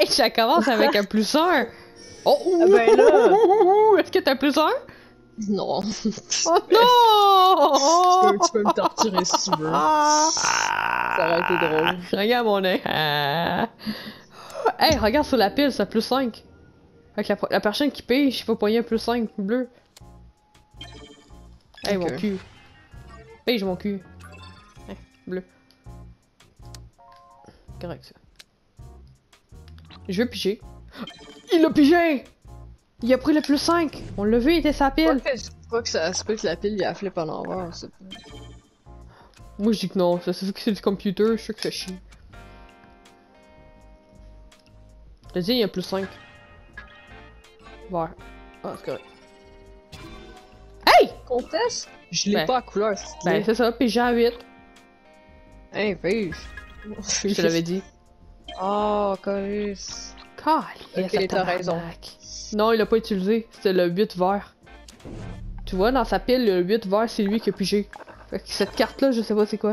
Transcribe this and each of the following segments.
Ça commence avec un plus 1! Oh! Ah ben là! Est-ce que t'as plus 1? Non! Oh non! Tu peux me torturer si tu veux. Ça aurait été drôle. Regarde mon œil. Hey, regarde sur la pile, c'est plus 5. Fait que la personne qui pige, il faut poigner un plus 5 bleu. Hey, Ok. mon cul. Pige mon cul. Hey, bleu. Correct ça. Je vais piger. Il a pigé! Il a pris le plus 5! On l'a vu, il était sa pile! Pas que ça se peut que la pile il a flippé à l'envers, c'est pas. Moi je dis que non, c'est que c'est du computer, je suis sûr que ça chie. Je te dis, il y a plus 5. Vert. Ah, c'est correct. Hey! Conteste? Je l'ai Ben. pas à couleur, Ben c'est ça, pige à 8. Hey, pige! Je te l'avais dit. Oh, calice. Calisse, Ok, t'as raison. tabarnak. Non, il l'a pas utilisé, c'était le 8 vert. Tu vois, dans sa pile, le 8 vert, c'est lui qui a pigé. Fait que cette carte-là, je sais pas c'est quoi.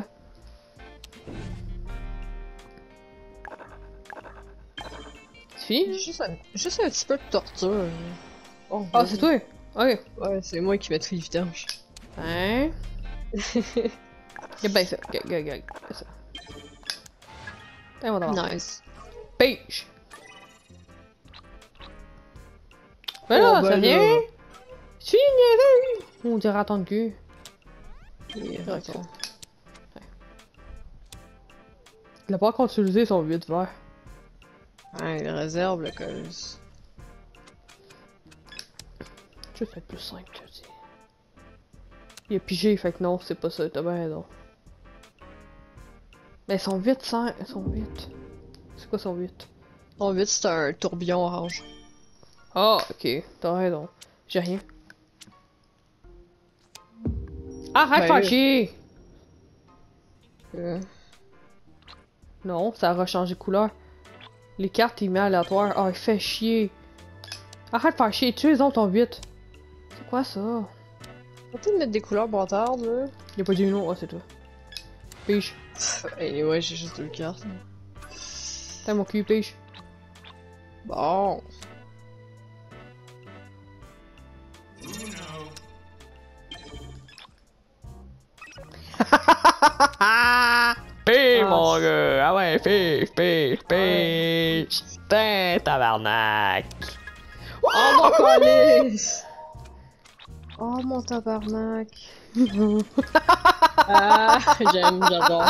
C'est fini? Juste un petit peu de torture. Oh, Ah, vas-y. c'est toi? Ok. Ouais, c'est moi qui mettrai les vidanges. Hein? Y'a ben ça. Gag. Ça. T'es mon d'abord. Nice. Pêche! Ben là, Oh, ben ça vient! là. Si, niaiseux! On dirait attendre cul. Et Correct, attends. Il a pas encore utilisé son 8 vert. Ouais, il réserve le calice. Juste être plus 5, je te dis. Il a pigé, fait que non, c'est pas ça, t'as bien raison. Mais son 8, son 8. C'est quoi son 8? Ton 8, c'est un tourbillon orange. Ah, ok, t'as raison. J'ai rien. Arrête de Ben, faire chier! Euh, Non, ça a changé de couleur. Les cartes, il met aléatoire. Ah, il fait chier. Arrête de faire chier, tu les autres ton 8. C'est quoi ça? Peut-être mettre des couleurs bâtardes, là. Y'a pas dit non, ah, c'est toi. Pige. Et ouais, j'ai juste 2 cartes. T'as mon cul, pige. Bon. Pige, Ah, mon gars! Ah ouais, pige! Putain, tabarnak! Oh mon calice! Oh mon tabarnak! Ah, j'adore.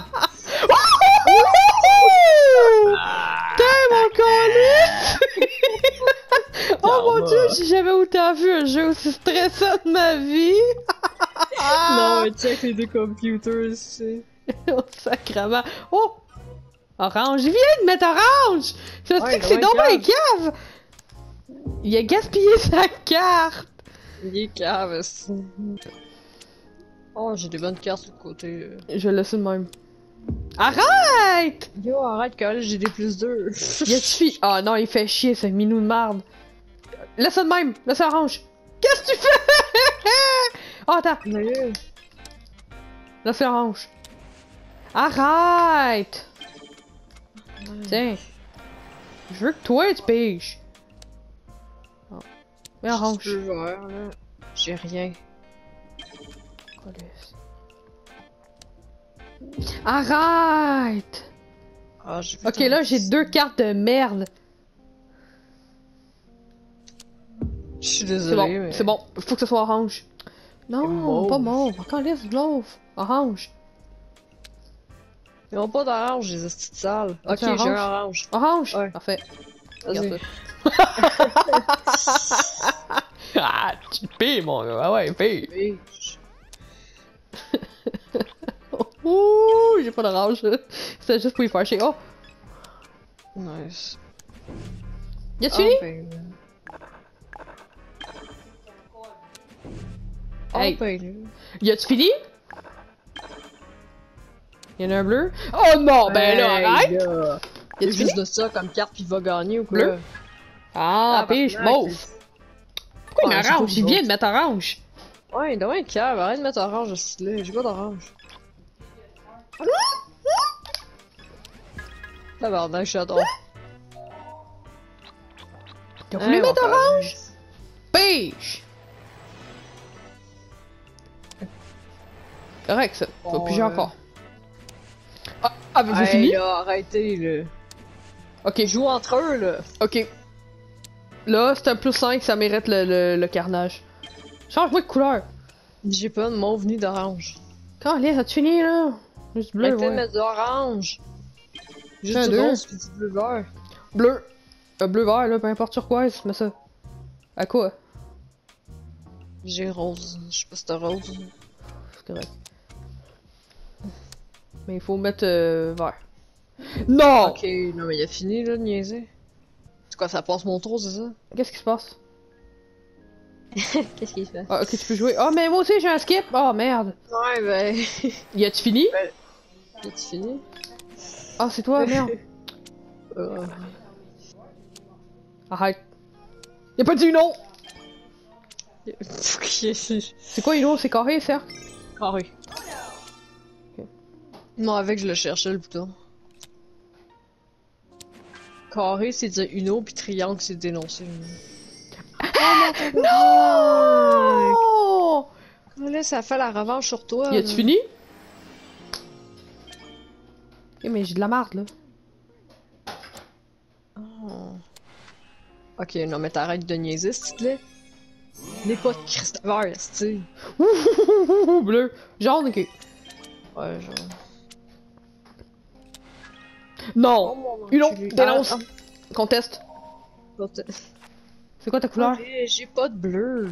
Putain, mon calice! Oh mon dieu, j'ai jamais autant vu un jeu aussi stressant de ma vie! Non, mais check les 2 computers, c'est. Oh, sacrement! Oh! Orange! Il vient de mettre orange! Ça se Ouais, dit que c'est ouais, dommage cave! Il a gaspillé sa carte! Il est cave, c'est. Oh, j'ai des bonnes cartes sur le côté. Je le laisse de même. Arrête! Yo, arrête, calice, j'ai des plus 2. Il a suffi. Ah non, il fait chier, ce minou de merde. Laisse ça de même! Laisse ça orange! Qu'est-ce que tu fais? Oh, attends! Laisse ça orange. Arrête! Tiens. Je veux que toi tu piges. Oh. Mais orange. Je peux voir, là. J'ai rien. Arrête! Ah, j'ai Ok, là j'ai 2 cartes de merde. Je suis C'est désolé, bon, mais. c'est bon. Faut que ce soit orange. Non, mauve. pas mauve. Encore laisse mauve. Orange. Ils ont pas d'orange, les hosties de sales. Ok, C'est j'ai un orange. Orange? Ouais. Parfait. Vas-y. Regarde ça. Ah, tu pilles, mon gars. Ah ouais, pille. Oui. Ouh, j'ai pas d'orange. C'était juste pour y faire chier. Oh! Nice. Y'a-tu fini? Ben... Hey. Oh, ben... Y'a-tu fini? Y'en a un bleu? Oh non, ben là, arrête! Là. Y'a-tu Il y a fini? juste de ça comme carte puis il va gagner ou quoi? Bleu? Ah, pige, tabarnak. mauve! Pourquoi Ouais, une c'est pas orange? Il une vient autre. de mettre orange. Ouais, il doit être cave, arrête de mettre orange de ce style-là, j'ai pas d'orange. Tabarnak, j'adore. T'as voulu mettre orange? Beige! Correct ça. Faut piger encore. Ah, avez-vous fini? Là, arrêtez là. Ok. Ils jouent entre eux là. Ok. Là, c'est un plus 5, ça mérite le carnage. Change-moi de couleur. J'ai pas de mauve ni d'orange. Quand allez, as-tu fini là? Juste bleu, Arrêtez de ouais. mettre de l'orange. Juste Un, du deux. rose pis du bleu vert. Bleu. Bleu-vert là, peu importe turquoise, mais ça. À quoi? J'ai rose. Je sais pas si t'as rose. C'est correct. Mais il faut mettre vert. Non! Ok, non mais il a fini là de niaiser. C'est quoi, ça passe mon tour, c'est ça? Qu'est-ce qui se passe? Qu'est-ce qu'il fait? Ah, ok, tu peux jouer. Oh, mais moi aussi j'ai un skip! Oh merde! Ouais, ben. Y a-tu fini? As-tu fini? Ah, c'est toi, merde! Euh... Arrête! Y'a pas dit non! Carré. C'est quoi Uno? C'est carré, cercle? Okay. Non, avec je le cherchais le bouton. Carré c'est dire Uno, puis triangle c'est dénoncer Uno. Non! Là, ça fait la revanche sur toi. Y a-tu fini? Ok, mais j'ai de la marde là. Oh. Ok, non mais t'arrêtes de niaiser, s'il te plaît. N'est pas de Christopher, tu Bleu. Jaune, ok. Ouais, genre. Non! mon Uno, enculé. dénonce! Ah, Conteste. C'est quoi ta couleur? J'ai pas de bleu.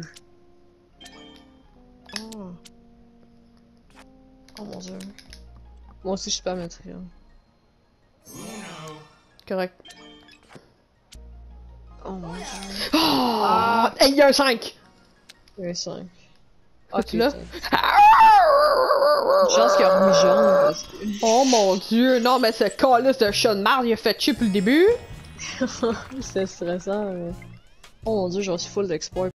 Oh. Oh mon dieu. Moi aussi je suis pas mettre rien. Correct. Oh mon dieu. Ah! Hey, y'a un 5! Il y a 5. Tu l'as? Une chance qu'il a remis jaune parce que... Oh mon dieu! Non, mais ce calice de chat de marde, il a fait chier depuis le début! C'est stressant. Mais... Oh mon dieu, j'en suis full d'exploits.